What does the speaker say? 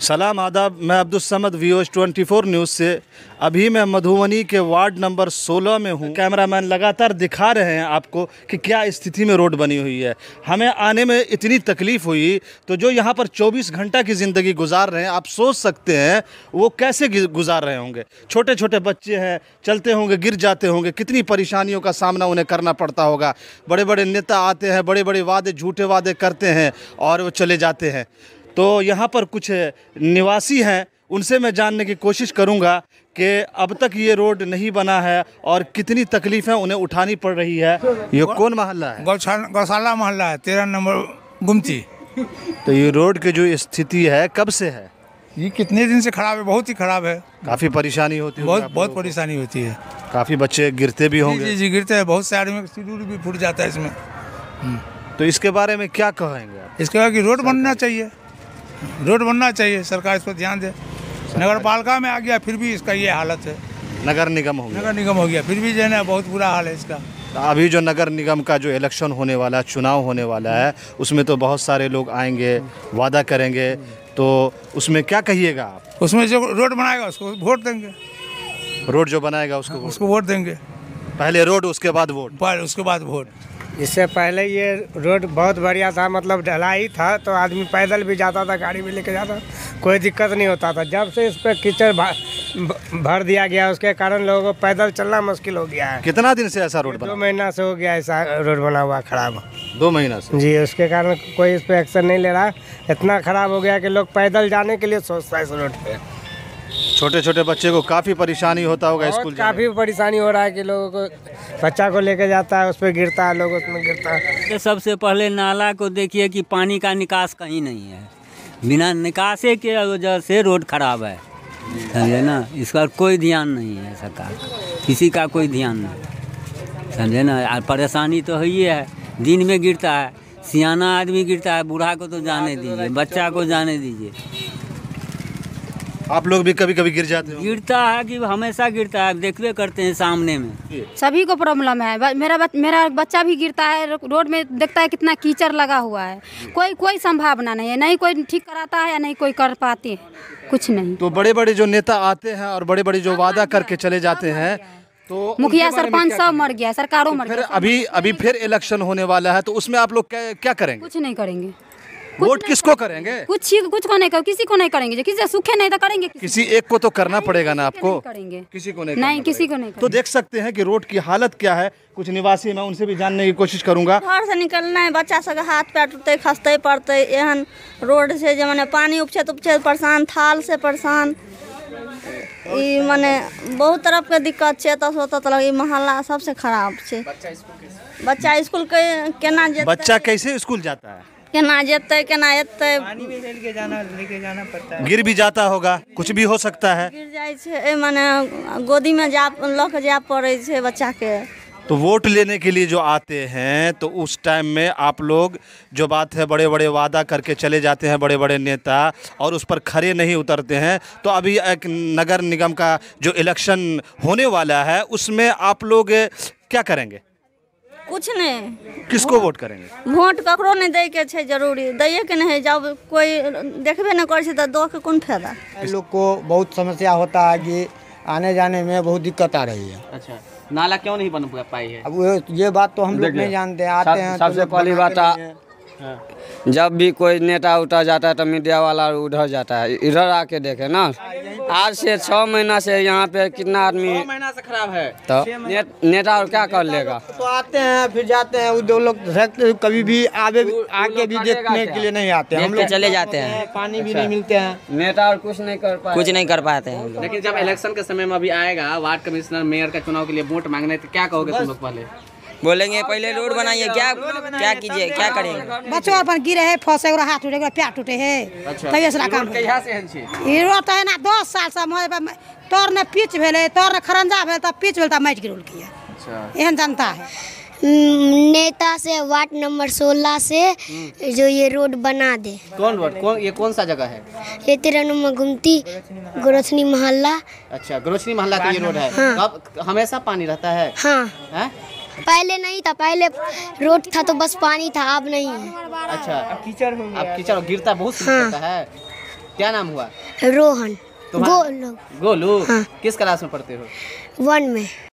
सलाम आदाब, मैं अब्दुल समद VOS 24 न्यूज़ से। अभी मैं मधुबनी के वार्ड नंबर 16 में हूँ। कैमरामैन लगातार दिखा रहे हैं आपको कि क्या स्थिति में रोड बनी हुई है। हमें आने में इतनी तकलीफ़ हुई, तो जो यहाँ पर 24 घंटा की ज़िंदगी गुजार रहे हैं, आप सोच सकते हैं वो कैसे गुजार रहे होंगे। छोटे छोटे बच्चे हैं, चलते होंगे, गिर जाते होंगे, कितनी परेशानियों का सामना उन्हें करना पड़ता होगा। बड़े बड़े नेता आते हैं, बड़े बड़े वादे, झूठे वादे करते हैं और वो चले जाते हैं। तो यहाँ पर कुछ निवासी हैं, उनसे मैं जानने की कोशिश करूँगा कि अब तक ये रोड नहीं बना है और कितनी तकलीफ़ें उन्हें उठानी पड़ रही है। ये कौन मोहल्ला है? गौशाला मोहल्ला है, 13 नंबर गुमती। तो ये रोड की जो स्थिति है कब से है? ये कितने दिन से खराब है, बहुत ही खराब है। काफ़ी परेशानी होती है? बहुत परेशानी होती है। काफ़ी बच्चे गिरते भी होंगे? जी गिरते हैं, बहुत से आदमी का सिर भी फूट जाता है इसमें। तो इसके बारे में क्या कहेंगे आप? इसके बाद कि रोड बनना चाहिए, रोड बनना चाहिए, सरकार इस पर ध्यान दे। नगर पालिका में आ गया फिर भी इसका ये हालत है। नगर निगम हो गया? नगर निगम हो गया फिर भी जो है ना बहुत बुरा हाल है इसका। तो अभी जो नगर निगम का जो इलेक्शन होने वाला है, चुनाव होने वाला है, उसमें तो बहुत सारे लोग आएंगे, वादा करेंगे, तो उसमें क्या कहिएगा आप? उसमें जो रोड बनाएगा उसको वोट देंगे। रोड जो बनाएगा उसको वोट देंगे। पहले रोड, उसके बाद वोट? उसके बाद वोट। इससे पहले ये रोड बहुत बढ़िया था, मतलब ढलाई था, तो आदमी पैदल भी जाता था, गाड़ी भी लेके जाता, कोई दिक्कत नहीं होता था। जब से इस पर कीचड़ भर दिया गया, उसके कारण लोगों को पैदल चलना मुश्किल हो गया है। कितना दिन से ऐसा रोड बना? 2 महीना से हो गया ऐसा रोड बना हुआ खराब। 2 महीना से? जी, उसके कारण कोई इस पर एक्शन नहीं ले रहा। इतना खराब हो गया कि लोग पैदल जाने के लिए सोचता है इस रोड पे। छोटे छोटे बच्चे को काफ़ी परेशानी होता होगा स्कूल जाने। काफ़ी परेशानी हो रहा है कि लोगों को, बच्चा को लेके जाता है, उस पर गिरता है, लोग उसमें गिरता है। सबसे पहले नाला को देखिए कि पानी का निकास कहीं नहीं है। बिना निकासे के वजह से रोड खराब है, समझे ना। इसका कोई ध्यान नहीं है सरकार का, किसी का कोई ध्यान नहीं, समझे ना। परेशानी तो ही है, दिन में गिरता है, सियाना आदमी गिरता है, बूढ़ा को तो जाने दीजिए, बच्चा को जाने दीजिए। आप लोग भी कभी कभी गिर जाते हो? गिरता है कि हमेशा गिरता है, देखते करते हैं सामने में। सभी को प्रॉब्लम है। मेरा बच्चा भी गिरता है, रोड में देखता है कितना कीचड़ लगा हुआ है। कोई संभावना नहीं है, नहीं कोई ठीक कराता है या नहीं कोई कर पाते हैं, कुछ नहीं। तो बड़े बड़े जो नेता आते हैं और बड़े बड़े जो वादा करके चले जाते हैं, तो मुखिया सरपंच सब मर गया, सरकारों मर गया। अभी फिर इलेक्शन होने वाला है, तो उसमें आप लोग क्या करेंगे? कुछ नहीं करेंगे। वोट किसको करेंगे? कुछ को नहीं, किसी को नहीं करेंगे। किसी सूखे नहीं तो करेंगे, किसी एक को तो करना पड़ेगा ना आपको। करेंगे किसी को नहीं, किसी को नहीं। तो देख सकते हैं कि रोड की हालत क्या है। कुछ निवासी, मैं उनसे भी जानने की कोशिश करूंगा। घर से निकलना है, बच्चा सब हाथ पैर टूटते, खसते पड़ते, एहन रोड से जो माने पानी उपछे परेशान, थाल से परेशान, माने बहुत तरफ के दिक्कत है। तो मोहल्ला सबसे खराब है। बच्चा स्कूल केना जेतै? बच्चा कैसे स्कूल जाता है? केना जेतै, केना एतै? पानी में लेके जाना पड़ता है। गिर भी जाता होगा, कुछ भी हो सकता है। गिर जाए छे, माने गोदी में लऽ जाए पड़ै छे बच्चा के। तो वोट लेने के लिए जो आते हैं, तो उस टाइम में आप लोग जो बात है, बड़े बड़े वादा करके चले जाते हैं बड़े बड़े नेता, और उस पर खरे नहीं उतरते हैं। तो अभी एक नगर निगम का जो इलेक्शन होने वाला है, उसमें आप लोग क्या करेंगे? कुछ नहीं। किसको वोट करेंगे? वोट ककरो नहीं दै के छै, जरूरी दैए के नहीं है। जब कोई देखबे नहीं करे तो दो के कौन फायदा? लोग को बहुत समस्या होता है कि आने जाने में बहुत दिक्कत आ रही है। अच्छा, नाला क्यों नहीं बन पाई है? अब ये बात तो हम लोग नहीं जानते। आते हैं, सबसे पहली बात, जब भी कोई नेता उठा जाता है तो मीडिया वाला उधर जाता है, इधर आके देखे ना। आज से 6 महीना से यहाँ पे कितना आदमी 6 महीना से खराब है, तो नेता और क्या कर लेगा? तो आते हैं फिर जाते हैं, वो लोग कभी भी आके भी देखने के लिए नहीं आते हैं। हम लोग चले जाते हैं, पानी भी नहीं मिलते हैं। नेता और कुछ नहीं कर पाते हैं। लेकिन जब इलेक्शन के समय में अभी आएगा, वार्ड कमिश्नर, मेयर का चुनाव के लिए वोट मांगने, तो क्या कहोगे तुम लोग? पहले बोलेंगे पहले रोड बनाइए, क्या कीजिए, क्या करेंगे? बच्चों अपन गिरे है, फंसे, हाथ टूटे, पैर टूटे है। अच्छा, तभी ऐसा काम से ये रोड तो है ना 10 साल से तोर ने पिच भेले, तोर ने खरंजा भेल, तब पिच भेल, तब मैच गिरल किया। अच्छा, एहन जनता है। नेता से वार्ड नंबर 16 से जो ये रोड बना दे। कौन रोड? ये कौन सा जगह है? ये 13 नंबर गुमती, गोरछनी मोहल्ला। अच्छा, गोरछनी मोहल्ला का ये रोड है। हाँ। कब हमेशा पानी रहता है? हाँ है? पहले नहीं था, पहले रोड था तो बस पानी था, अब नहीं है। अच्छा, अब कीचड़ गिरता बहुत हाँ। है। क्या नाम हुआ? रोहन। तुम्हारा? गोलू। गोलू। हाँ। किस क्लास में पढ़ते हो? 1 में।